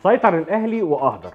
سيطر الاهلي واهدر،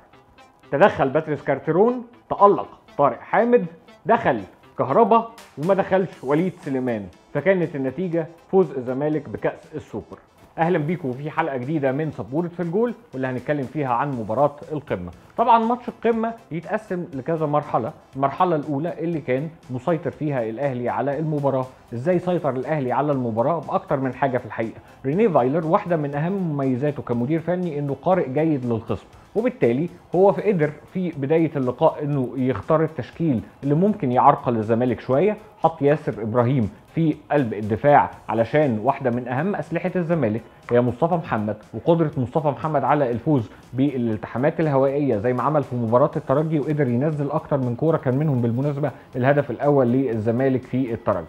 تدخل باتريس كارتيرون، تألق طارق حامد، دخل كهربا وما دخلش وليد سليمان، فكانت النتيجة فوز الزمالك بكأس السوبر. اهلا بيكم في حلقة جديدة من سبورة في الجول، واللي هنتكلم فيها عن مباراة القمة. طبعا ماتش القمة يتقسم لكذا مرحلة. المرحلة الاولى اللي كان مسيطر فيها الاهلي على المباراة. ازاي سيطر الاهلي على المباراة؟ باكتر من حاجة في الحقيقة. رينيه فايلر واحدة من اهم مميزاته كمدير فني انه قارئ جيد للخصم، وبالتالي هو قدر في بداية اللقاء انه يختار التشكيل اللي ممكن يعرقل الزمالك شوية. حط ياسر ابراهيم في قلب الدفاع علشان واحدة من اهم اسلحة الزمالك هي مصطفى محمد، وقدرة مصطفى محمد على الفوز بالالتحامات الهوائية زي ما عمل في مباراة الترجي، وقدر ينزل اكتر من كورة، كان منهم بالمناسبة الهدف الاول للزمالك في الترجي.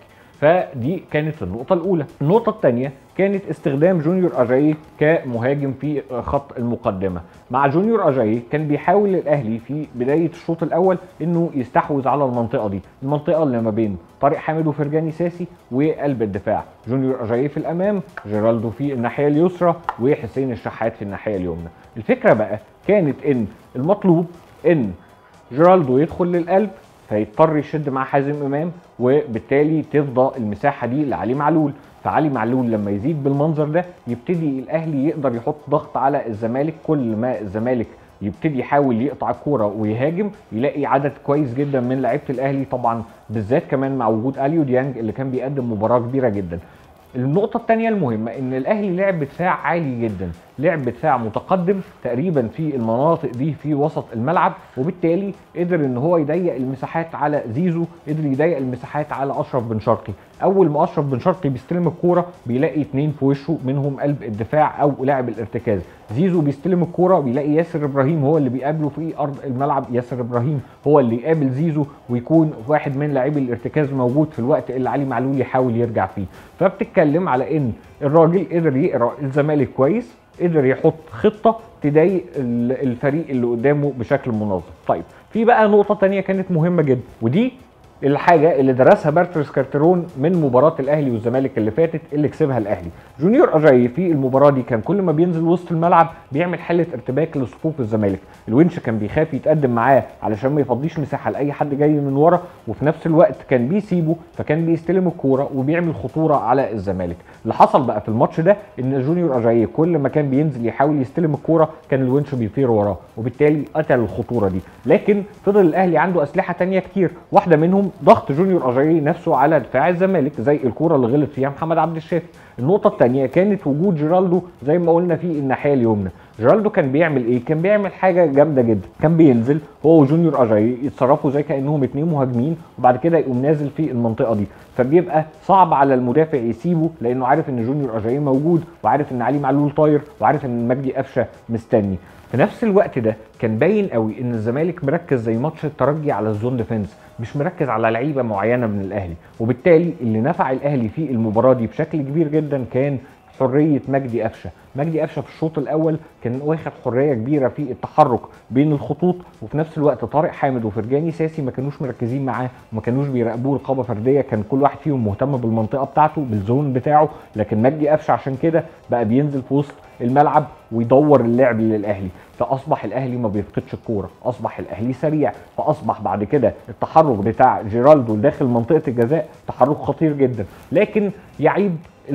فدي كانت النقطة الأولى. النقطة الثانية كانت استخدام جونيور أجاييه كمهاجم في خط المقدمة. مع جونيور أجاييه كان بيحاول الأهلي في بداية الشوط الأول إنه يستحوذ على المنطقة دي، المنطقة اللي ما بين طارق حامد وفرجاني ساسي وقلب الدفاع. جونيور أجاييه في الأمام، جيرالدو في الناحية اليسرى، وحسين الشحات في الناحية اليمنى. الفكرة بقى كانت إن المطلوب إن جيرالدو يدخل للقلب، فيضطر يشد مع حازم امام، وبالتالي تفضى المساحه دي لعلي معلول. فعلي معلول لما يزيد بالمنظر ده يبتدي الاهلي يقدر يحط ضغط على الزمالك. كل ما الزمالك يبتدي يحاول يقطع الكوره ويهاجم، يلاقي عدد كويس جدا من لعيبه الاهلي، طبعا بالذات كمان مع وجود اليو ديانج اللي كان بيقدم مباراه كبيره جدا. النقطة الثانية المهمة ان الاهلي لعب بدفاع عالي جدا، لعب بدفاع متقدم تقريبا في المناطق دي في وسط الملعب، وبالتالي قدر ان هو يضيق المساحات على زيزو، قدر يضيق المساحات على اشرف بن شرقي. اول ما اشرف بن شرقي بيستلم الكورة بيلاقي اتنين في وشه، منهم قلب الدفاع او لاعب الارتكاز. زيزو بيستلم الكورة بيلاقي ياسر ابراهيم هو اللي بيقابله في ارض الملعب، ياسر ابراهيم هو اللي يقابل زيزو، ويكون واحد من لاعبي الارتكاز موجود في الوقت اللي علي معلول يحاول يرجع فيه. فبتتكلم على ان الراجل قدر يقرا الزمالك كويس، قدر يحط خطه تضايق الفريق اللي قدامه بشكل منظم. طيب في بقى نقطه تانية كانت مهمه جدا، ودي الحاجه اللي درسها باتريس كارتيرون من مباراه الاهلي والزمالك اللي فاتت اللي كسبها الاهلي. جونيور اجاييه في المباراه دي كان كل ما بينزل وسط الملعب بيعمل حله ارتباك لصفوف الزمالك. الونش كان بيخاف يتقدم معاه علشان ما يفضيش مساحه لاي حد جاي من ورا، وفي نفس الوقت كان بيسيبه، فكان بيستلم الكوره وبيعمل خطوره على الزمالك. اللي حصل بقى في الماتش ده ان جونيور اجاييه كل ما كان بينزل يحاول يستلم الكوره كان الونش بيطير وراه، وبالتالي قتل الخطوره دي. لكن فضل الاهلي عنده اسلحه تانية كتير، واحده منهم ضغط جونيور اجاييه نفسه على دفاع الزمالك زي الكوره اللي غلط فيها محمد عبد الشافي. النقطه الثانيه كانت وجود جيرالدو زي ما قلنا في الناحيه اليمنى. جيرالدو كان بيعمل ايه؟ كان بيعمل حاجه جامده جدا، كان بينزل هو وجونيور اجاييه يتصرفوا زي كانهم اتنين مهاجمين، وبعد كده يقوم نازل في المنطقه دي، فبيبقى صعب على المدافع يسيبه لانه عارف ان جونيور اجاييه موجود، وعارف ان علي معلول طاير، وعارف ان مجدي قفشه مستني. في نفس الوقت ده كان باين قوي ان الزمالك مركز زي ماتش الترجي على الزون ديفنس، مش مركز على لعيبه معينه من الاهلي، وبالتالي اللي نفع الاهلي في المباراه دي بشكل كبير جدا كان حريه مجدي قفشه. مجدي قفشه في الشوط الاول كان واخد حريه كبيره في التحرك بين الخطوط، وفي نفس الوقت طارق حامد وفرجاني ساسي ما كانوش مركزين معاه وما كانوش بيراقبوه رقابه فرديه، كان كل واحد فيهم مهتم بالمنطقه بتاعته بالزون بتاعه. لكن مجدي قفشه عشان كده بقى بينزل في وسط الملعب ويدور اللعب للاهلي، فاصبح الاهلي ما بيفقدش الكوره، اصبح الاهلي سريع، فاصبح بعد كده التحرك بتاع جيرالدو داخل منطقه الجزاء تحرك خطير جدا. لكن يعيب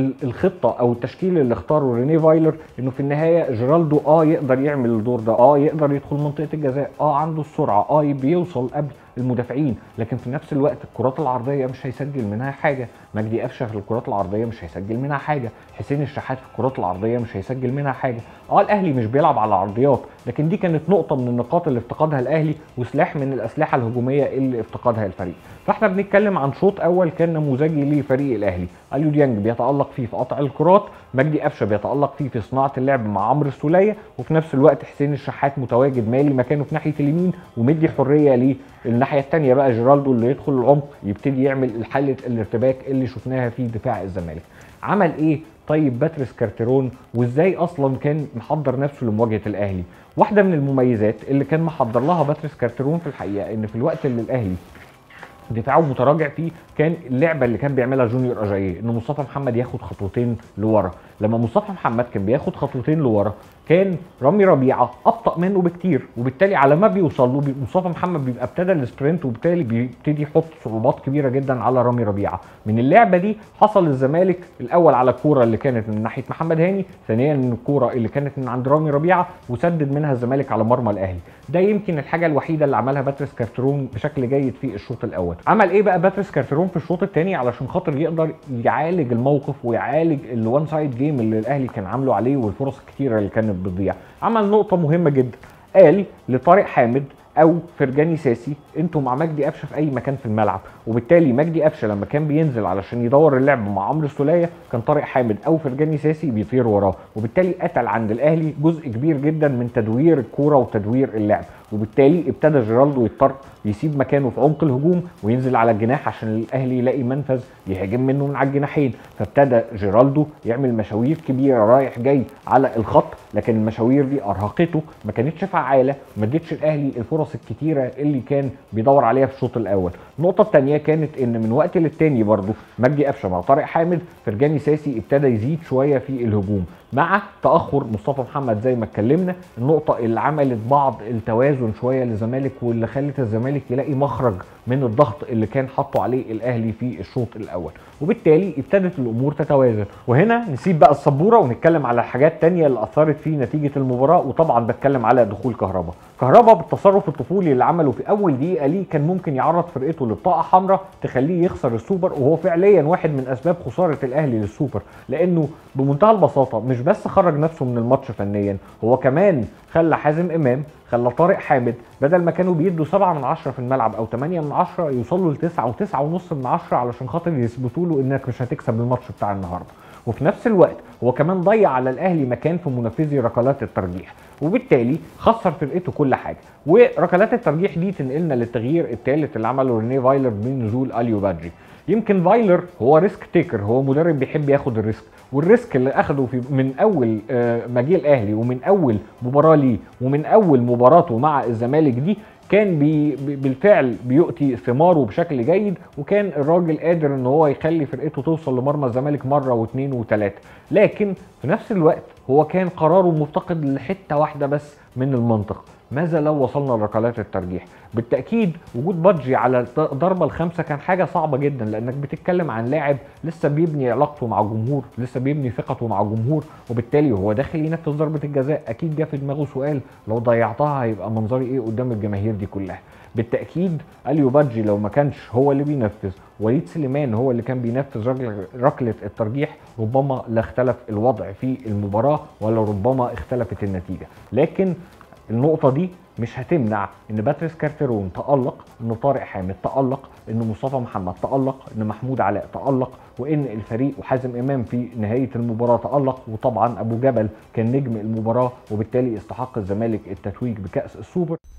الخطه او التشكيل اللي اختاره رينيه فايلر انه في النهايه جيرالدو يقدر يعمل الدور ده، يقدر يدخل منطقه الجزاء، عنده السرعه، بيوصل قبل المدافعين، لكن في نفس الوقت الكرات العرضيه مش هيسجل منها حاجه. مجدي قفشه في الكرات العرضيه مش هيسجل منها حاجه، حسين الشحات في الكرات العرضيه مش هيسجل منها حاجه. الاهلي مش بيلعب على عرضيات، لكن دي كانت نقطه من النقاط اللي افتقدها الاهلي، وسلاح من الاسلحه الهجوميه اللي افتقدها الفريق. فاحنا بنتكلم عن شوط اول كان نموذجي لفريق الاهلي. اليو ديانج بيتالق فيه في قطع الكرات، مجدي قفشه بيتالق فيه في صناعه اللعب مع عمرو السوليه، وفي نفس الوقت حسين الشحات متواجد مالي مكانه في ناحيه اليمين ومدي حريه ليه الناحيه الثانيه بقى جيرالدو اللي يدخل العمق يبتدي يعمل حاله الارتباك اللي شفناها في دفاع الزمالك. عمل ايه طيب باتريس كارتيرون، وازاي اصلا كان محضر نفسه لمواجهه الاهلي؟ واحده من المميزات اللي كان محضر لها باتريس كارتيرون في الحقيقه ان في الوقت اللي الاهلي دفاعه متراجع فيه كان اللعبه اللي كان بيعملها جونيور اجاييه ان مصطفى محمد ياخد خطوتين لورا. لما مصطفى محمد كان بياخد خطوتين لورا كان رامي ربيعه ابطا منه بكتير، وبالتالي على ما بيوصل له مصطفى محمد بيبقى ابتدى السبرنت، وبالتالي بيبتدي يحط صعوبات كبيره جدا على رامي ربيعه. من اللعبه دي حصل الزمالك الاول على الكوره اللي كانت من ناحيه محمد هاني، ثانيا الكوره اللي كانت من عند رامي ربيعه وسدد منها الزمالك على مرمى الاهلي. ده يمكن الحاجه الوحيده اللي عملها باتريس كارترون بشكل جيد في الشوط الاول. عمل ايه بقى باتريس كارترون في الشوط الثاني علشان خاطر يقدر يعالج الموقف ويعالج الوان سايد جيم اللي الاهلي كان عامله عليه والفرص الكتيره اللي كانت بتضيع؟ عمل نقطه مهمه جدا، قال لطارق حامد او فرجاني ساسي انتوا مع مجدي قفشه في اي مكان في الملعب. وبالتالي مجدي قفشه لما كان بينزل علشان يدور اللعب مع عمرو السوليه كان طارق حامد او فرجاني ساسي بيطير وراه، وبالتالي قتل عند الاهلي جزء كبير جدا من تدوير الكوره وتدوير اللعب. وبالتالي ابتدى جيرالدو يضطر يسيب مكانه في عمق الهجوم وينزل على الجناح عشان الاهلي يلاقي منفذ يهاجم منه من على الجناحين. فابتدى جيرالدو يعمل مشاوير كبيره رايح جاي على الخط، لكن المشاوير دي ارهقته، ما كانتش فعاله، ما ادتش الاهلي الفرص الكتيره اللي كان بيدور عليها في الشوط الاول. النقطه الثانيه كانت ان من وقت للتاني برضه مجدي قفشه مع طارق حامد فرجاني ساسي ابتدى يزيد شويه في الهجوم مع تاخر مصطفى محمد زي ما اتكلمنا، النقطه اللي عملت بعض التوازن شويه للزمالك واللي خلت الزمالك يلاقي مخرج من الضغط اللي كان حاطه عليه الاهلي في الشوط الاول، وبالتالي ابتدت الامور تتوازن. وهنا نسيب بقى السبوره ونتكلم على حاجات تانية اللي اثرت في نتيجه المباراه، وطبعا بتكلم على دخول كهربا. كهربا بالتصرف الطفولي اللي عمله في اول دقيقه ليه كان ممكن يعرض فرقته لبطاقه حمراء تخليه يخسر السوبر، وهو فعليا واحد من اسباب خساره الاهلي للسوبر، لانه بمنتهى البساطه مش بس خرج نفسه من الماتش فنيا، هو كمان خلى حازم امام، خلى طارق حامد بدل ما كانوا بيدوا 7 من 10 في الملعب او 8 من 10 يوصلوا ل 9 و9.5 من 10 علشان خاطر يثبتوا له انك مش هتكسب الماتش بتاع النهارده. وفي نفس الوقت هو كمان ضيع على الاهلي مكان في منافذي ركلات الترجيح، وبالتالي خسر فرقته كل حاجه. وركلات الترجيح دي تنقلنا للتغيير الثالث اللي عمله رينيه فايلر بنزول اليو بادجي. يمكن فايلر هو ريسك تيكر، هو مدرب بيحب ياخد الريسك، والريسك اللي اخده من اول ما جه الاهلي ومن اول مباراه ليه ومن اول مباراته مع الزمالك دي كان بالفعل بيؤتي ثماره بشكل جيد، وكان الراجل قادر ان هو يخلي فرقته توصل لمرمى الزمالك مره واثنين وثلاثه. لكن في نفس الوقت هو كان قراره مفتقد لحته واحده بس من المنطق، ماذا لو وصلنا لركلات الترجيح؟ بالتاكيد وجود بادجي على ضربه الخامسه كان حاجه صعبه جدا، لانك بتتكلم عن لاعب لسه بيبني علاقته مع جمهور، لسه بيبني ثقته مع جمهور، وبالتالي هو داخل ينفذ ضربه الجزاء. اكيد جه في دماغه سؤال، لو ضيعتها هيبقى منظري ايه قدام الجماهير دي كلها؟ بالتاكيد اليو بادجي لو ما كانش هو اللي بينفذ، وليد سليمان هو اللي كان بينفذ ركله الترجيح، ربما لا اختلف الوضع في المباراه ولا ربما اختلفت النتيجه. لكن النقطة دي مش هتمنع ان باتريس كارترون تألق، ان طارق حامد تألق، ان مصطفى محمد تألق، ان محمود علاء تألق، وان الفريق وحازم امام في نهاية المباراة تألق، وطبعا ابو جبل كان نجم المباراة، وبالتالي استحق الزمالك التتويج بكأس السوبر.